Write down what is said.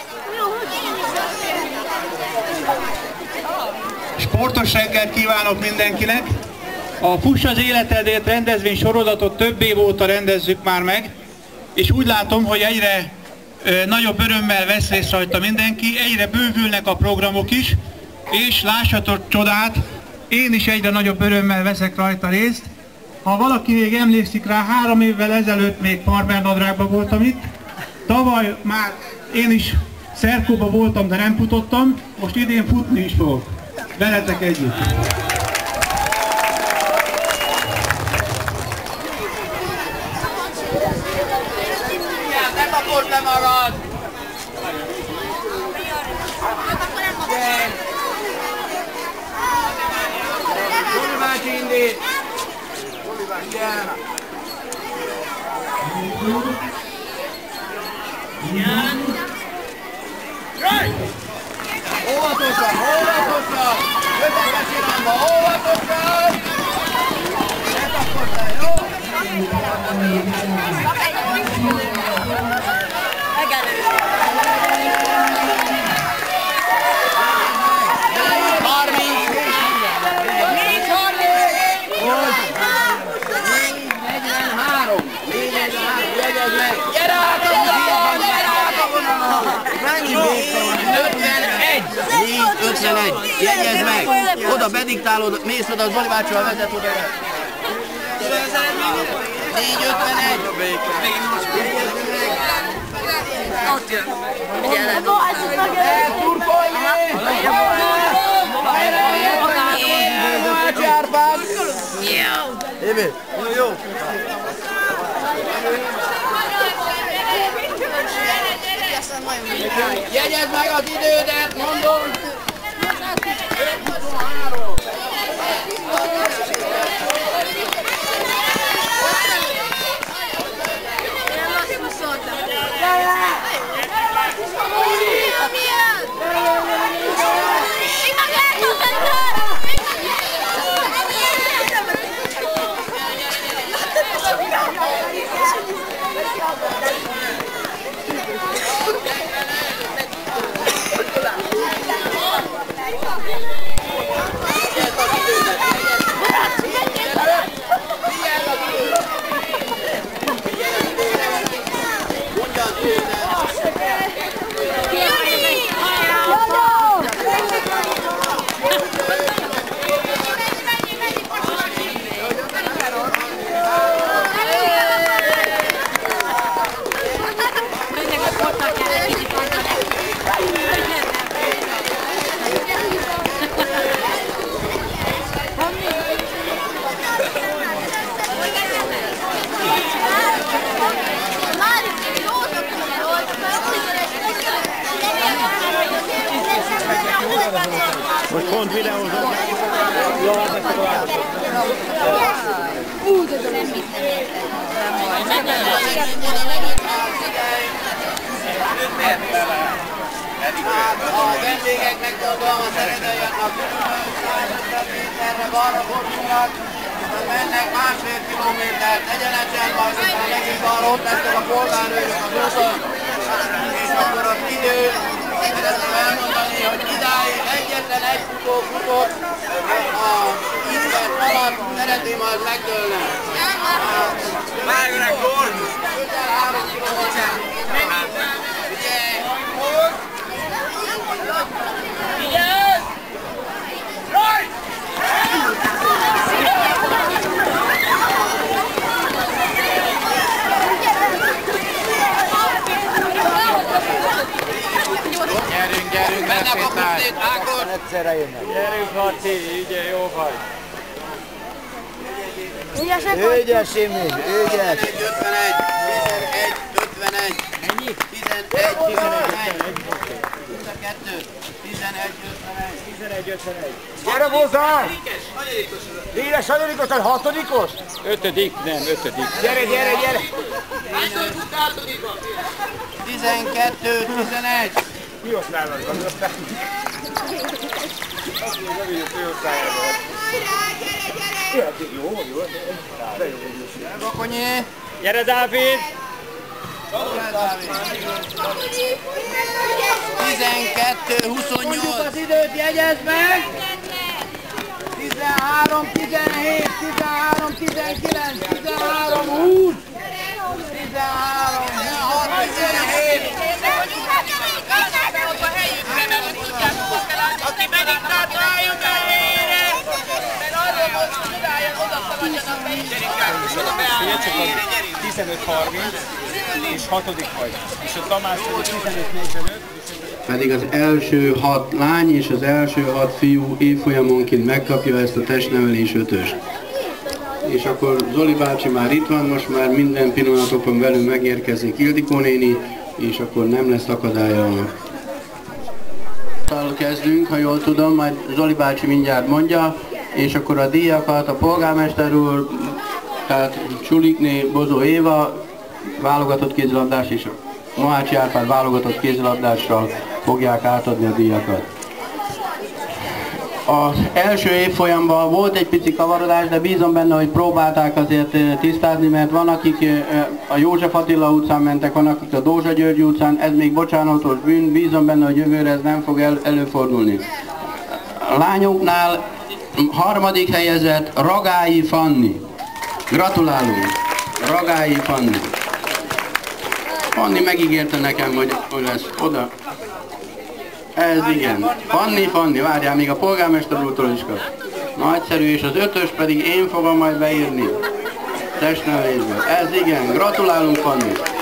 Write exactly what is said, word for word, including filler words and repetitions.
Sportos reggelt kívánok mindenkinek! A Fuss az életedért rendezvény sorozatot több év óta rendezzük már meg, és úgy látom, hogy egyre ö, nagyobb örömmel vesz részt rajta mindenki, egyre bővülnek a programok is, és lássatok csodát, én is egyre nagyobb örömmel veszek rajta részt. Ha valaki még emlékszik rá, három évvel ezelőtt még farmernadrágban voltam itt, tavaly már én is szerkóban voltam, de nem futottam, most idén futni is fogok. Veletek együtt! Nem kapod le magad! Kulibácsi indít! Kulibácsi, gyere! Óvatosan, óvatosan! Jöttek irányba, óvatosan! Ne kapod le, jó? Gyere át a vonalon! Gyere át a vonalon! Mennyi béka van? ötvenegy! négy ötvenegy! Jegyezd meg! Oda bediktálod, mész oda, az Bali bácsival vezet oda le. négy ötvenegy! Jegyezd meg! Ott jön! Elturkolni! Bácsi Árpád! Évi! Jó! Jegyezd meg az idődet, mondom! öt huszonhárom! Most pont videózom. Jó, hát ezt tovább. Úgy, ez nem minden. A vendégeknek mondom, a szeretőjönnek különböző méterre balra fordulnak, mennek másfél kilométert egyenesen, majd utána megint balra ott lesznek a polgárőrök az úton, és akkor az idő, szeretném elmondani, hogy idáig egyetlen egy futó futott, a tíz perc alatt szeretném majd megdőlni. Vágjanak gond! közel három kilométer. Figyelj! Figyelj! Rajt! Gyerünk, gyerünk, mennek a pusztét, Ákos! Egyszerre jönnek. Gyerünk, Laci, ügyel, jó vagy. Ügyes, Imi, ügyes. ötvenegy, tizenegy, ötvenegy. Ennyi? tizenegy, tizenegy. tizenkettő, tizenegy, ötvenegy. tizenegy, ötvenegy. Gyere hozzá! Éles, hanyadikos, vagy hatodikos? Ötödik, nem, ötödik. Gyere, gyere, gyere! tizenkettő, tizenegy. Mi osztályban van? Azt mondja, hogy ő osztályában. Jó, jó, de jó, jó. Bakonyi. Gyere, Dávid! Gyere, Dávid! tizenkettő huszonnyolc. Mondjuk az időt, jegyezd meg! tizenhárom tizenhét, tizenhárom tizenkilenc, tizenhárom húsz, tizenhárom hat tizenhét. Aki mediktát rájön a helyére, mert arról most csinálja, oda szaladjanak be is. Figyelj csak, az tizenöt harminc és hatodik vagy. És a Tamás pedig tizenöt negyvenöt. Pedig az első hat lány és az első hat fiú évfolyamonként megkapja ezt a testnevelés ötöst. És akkor Zoli bácsi már itt van, most már minden pillanatokon velünk megérkezik Ildikó néni, és akkor nem lesz akadálya. Kezdünk, ha jól tudom, majd Zoli bácsi mindjárt mondja, és akkor a díjakat a polgármester úr, tehát Csulikné, Bozó Éva, válogatott kézilabdás és Mohácsi Árpád válogatott kézilabdással fogják átadni a díjakat. Az első évfolyamban volt egy pici kavarodás, de bízom benne, hogy próbálták azért tisztázni, mert van, akik a József Attila utcán mentek, van, akik a Dózsa György utcán, ez még bocsánatos bűn, bízom benne, hogy jövőre ez nem fog el, előfordulni. A lányoknál harmadik helyezett Ragályi Fanni. Gratulálunk! Ragályi Fanni. Fanni megígérte nekem, hogy, hogy lesz oda. Ez igen. Fanni, Fanni, várjál, még a polgármester úrtól is kap. Nagyszerű, és az ötös pedig én fogom majd beírni. Testnevelésben. Ez igen, gratulálunk, Fanni.